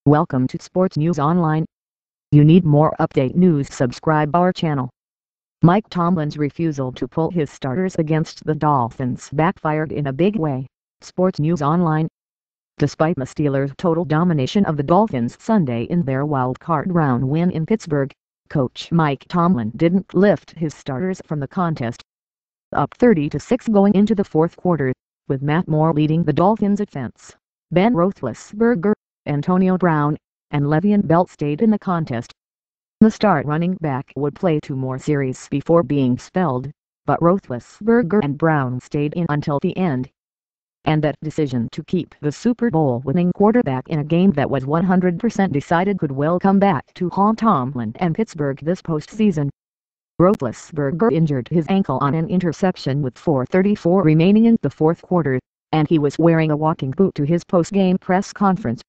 Welcome to Sports News Online. You need more update news, subscribe our channel. Mike Tomlin's refusal to pull his starters against the Dolphins backfired in a big way. Sports News Online. Despite the Steelers' total domination of the Dolphins Sunday in their wild-card round win in Pittsburgh, coach Mike Tomlin didn't lift his starters from the contest. Up 30-6 going into the fourth quarter, with Matt Moore leading the Dolphins offense, Ben Roethlisberger, Antonio Brown, and Le'Veon Bell stayed in the contest. The star running back would play 2 more series before being spelled, but Roethlisberger and Brown stayed in until the end. And that decision to keep the Super Bowl winning quarterback in a game that was 100% decided could well come back to haunt Tomlin and Pittsburgh this postseason. Roethlisberger injured his ankle on an interception with 4:34 remaining in the fourth quarter, and he was wearing a walking boot to his post-game press conference.